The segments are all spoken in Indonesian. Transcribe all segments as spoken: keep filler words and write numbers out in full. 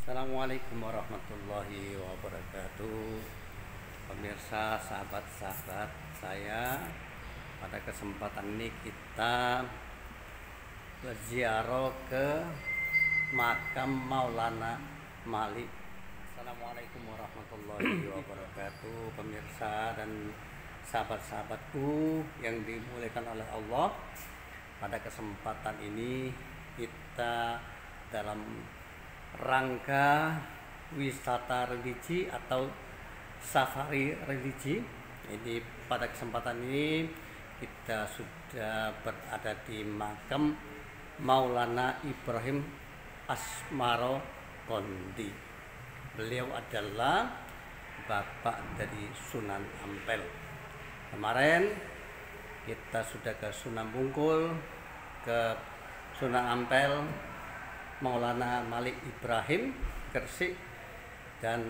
Assalamualaikum warahmatullahi wabarakatuh. Pemirsa, sahabat-sahabat saya, pada kesempatan ini kita berziarah ke makam Maulana Malik. Assalamualaikum warahmatullahi wabarakatuh. Pemirsa dan sahabat-sahabatku yang dimuliakan oleh Allah, pada kesempatan ini kita dalam rangka wisata religi atau safari religi. Ini pada kesempatan ini kita sudah berada di makam Maulana Ibrahim Asmara Qondi. Beliau adalah bapak dari Sunan Ampel. Kemarin kita sudah ke Sunan Bungkul, ke Sunan Ampel, Maulana Malik Ibrahim Gresik, dan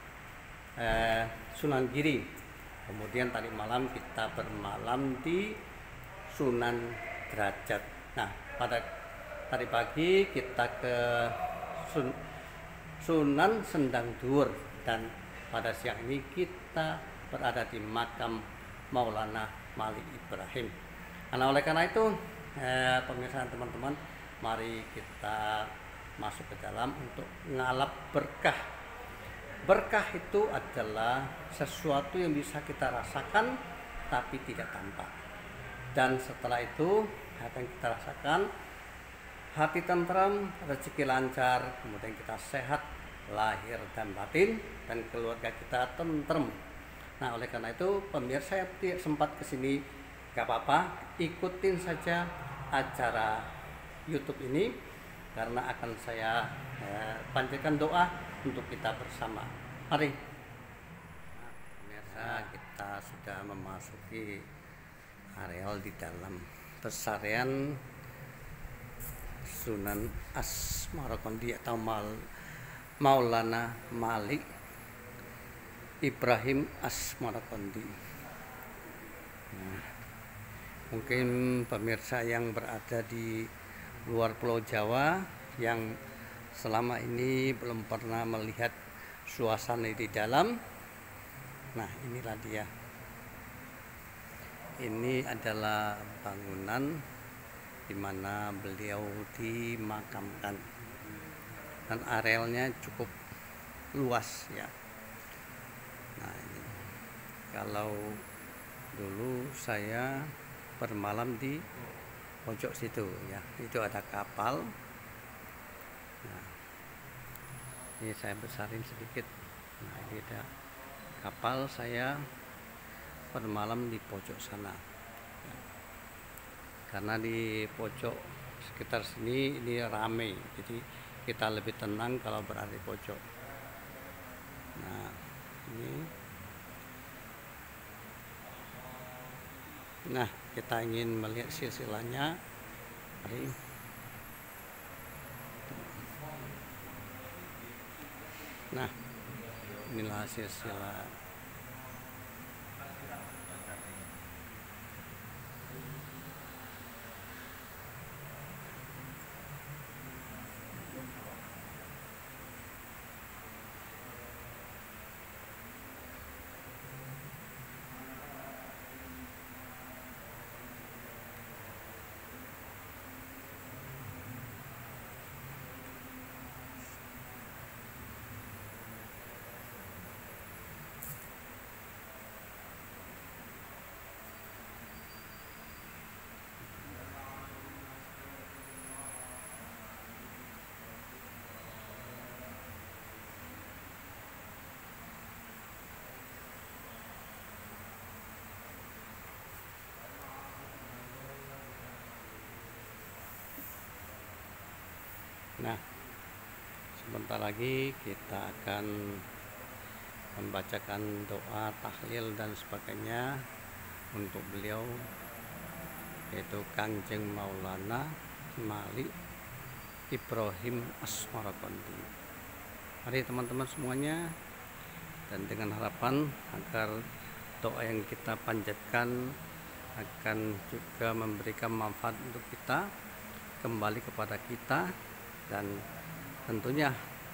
eh, Sunan Giri. Kemudian tadi malam kita bermalam di Sunan Derajat. Nah, pada tadi pagi kita ke Sun, Sunan Sendang Dhuwur, dan pada siang ini kita berada di makam Maulana Malik Ibrahim. Nah, oleh karena itu eh, pemirsa teman-teman, mari kita masuk ke dalam untuk ngalap berkah. Berkah itu adalah sesuatu yang bisa kita rasakan tapi tidak tampak. Dan setelah itu apa yang kita rasakan? Hati tentram, rezeki lancar, kemudian kita sehat lahir dan batin, dan keluarga kita tentrem. Nah, oleh karena itu pemirsa yang tidak sempat kesini, gak apa-apa, ikutin saja acara YouTube ini, karena akan saya eh, panjatkan doa untuk kita bersama. Mari. Nah, pemirsa, kita sudah memasuki areal di dalam pesarian Sunan Asmara Qondi atau Maulana Malik Ibrahim Asmara Qondi. Nah, mungkin pemirsa yang berada di luar Pulau Jawa yang selama ini belum pernah melihat suasana di dalam. Nah, inilah dia. Ini adalah bangunan di mana beliau dimakamkan, dan arealnya cukup luas ya. Nah, ini kalau dulu saya bermalam di pojok situ ya, itu ada kapal. Nah, ini saya besarin sedikit. Nah, ini ada kapal, saya bermalam di pojok sana ya. Karena di pojok sekitar sini ini rame, jadi kita lebih tenang kalau berada di pojok. Nah, ini nah kita ingin melihat silsilahnya. Mari. Nah, inilah silsilah. Nah, sebentar lagi kita akan membacakan doa, tahlil dan sebagainya untuk beliau, yaitu Kangjeng Maulana Malik Ibrahim Asmara Qondi. Mari teman-teman semuanya, dan dengan harapan agar doa yang kita panjatkan akan juga memberikan manfaat untuk kita, kembali kepada kita, dan tentunya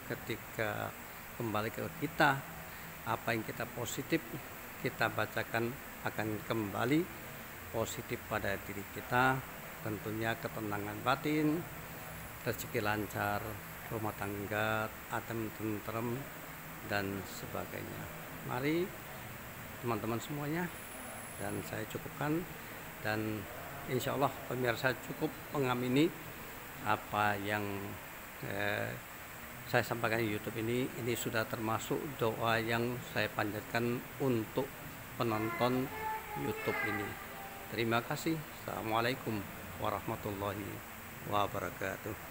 ketika kembali ke kita, apa yang kita positif kita bacakan akan kembali positif pada diri kita, tentunya ketenangan batin, rezeki lancar, rumah tangga adem tentrem dan sebagainya. Mari teman-teman semuanya, dan saya cukupkan, dan insya Allah pemirsa cukup mengamini apa yang eh, saya sampaikan di YouTube ini. Ini sudah termasuk doa yang saya panjatkan untuk penonton YouTube ini. Terima kasih. Assalamualaikum warahmatullahi wabarakatuh.